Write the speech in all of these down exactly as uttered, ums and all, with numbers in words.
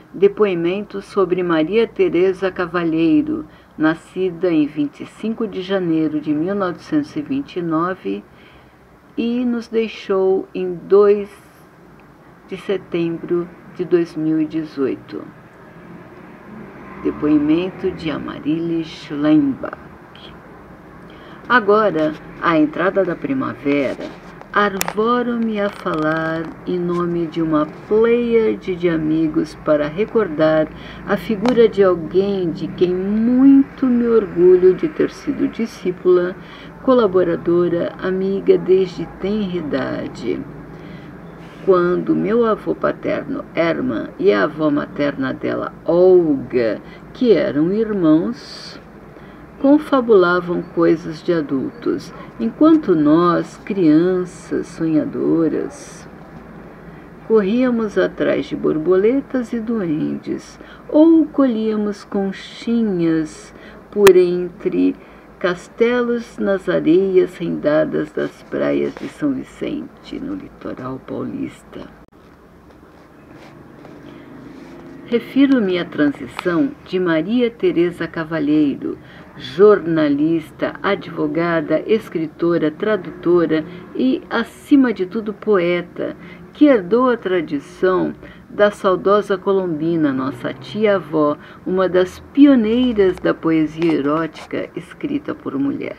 depoimento sobre Maria Teresa Cavalheiro, nascida em vinte e cinco de janeiro de mil novecentos e vinte e nove e nos deixou em dois de setembro de dois mil e dezoito. Depoimento de Amarílis Schleimbach. Agora, à entrada da primavera, arvoro-me a falar em nome de uma pleiade de amigos para recordar a figura de alguém de quem muito me orgulho de ter sido discípula, colaboradora, amiga desde tenra idade. Quando meu avô paterno, Hermann, e a avó materna dela, Olga, que eram irmãos, confabulavam coisas de adultos, enquanto nós, crianças sonhadoras, corríamos atrás de borboletas e duendes, ou colhíamos conchinhas por entre castelos nas areias rendadas das praias de São Vicente, no litoral paulista. Refiro-me à transição de Maria Teresa Cavalheiro, jornalista, advogada, escritora, tradutora e, acima de tudo, poeta, que herdou a tradição da saudosa Colombina, nossa tia-avó, uma das pioneiras da poesia erótica escrita por mulher.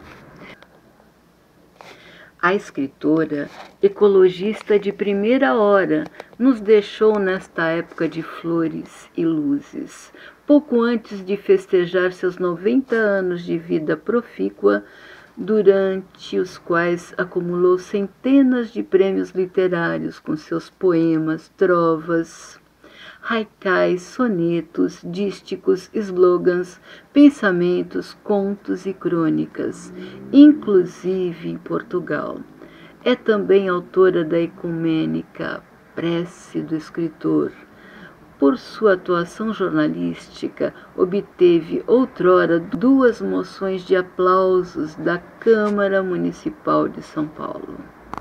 A escritora, ecologista de primeira hora, nos deixou nesta época de flores e luzes, pouco antes de festejar seus noventa anos de vida profícua, durante os quais acumulou centenas de prêmios literários com seus poemas, trovas, haikais, sonetos, dísticos, slogans, pensamentos, contos e crônicas, inclusive em Portugal. É também autora da ecumênica Prece do Escritor. Por sua atuação jornalística, obteve outrora duas moções de aplausos da Câmara Municipal de São Paulo.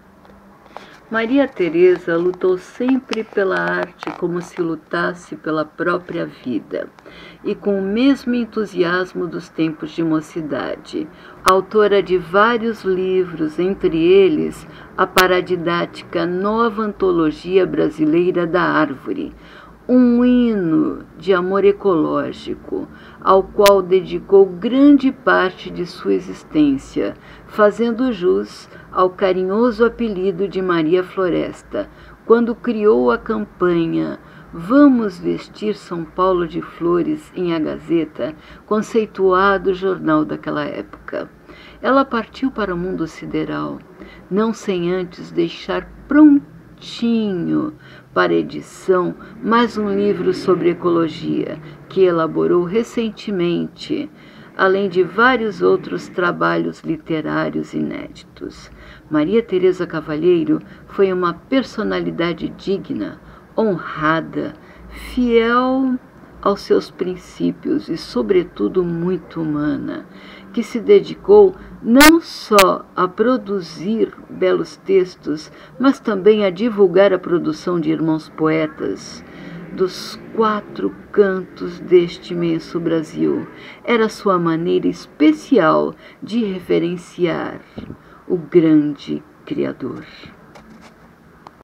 Maria Teresa lutou sempre pela arte como se lutasse pela própria vida, e com o mesmo entusiasmo dos tempos de mocidade. Autora de vários livros, entre eles a paradidática Nova Antologia Brasileira da Árvore, um hino de amor ecológico, ao qual dedicou grande parte de sua existência, fazendo jus ao carinhoso apelido de Maria Floresta, quando criou a campanha Vamos Vestir São Paulo de Flores em A Gazeta, conceituado jornal daquela época. Ela partiu para o mundo sideral, não sem antes deixar prontinho para edição mais um livro sobre ecologia, que elaborou recentemente, além de vários outros trabalhos literários inéditos. Maria Teresa Cavalheiro foi uma personalidade digna, honrada, fiel aos seus princípios e, sobretudo, muito humana, que se dedicou não só a produzir belos textos, mas também a divulgar a produção de irmãos poetas dos quatro cantos deste imenso Brasil. Era sua maneira especial de reverenciar o grande Criador.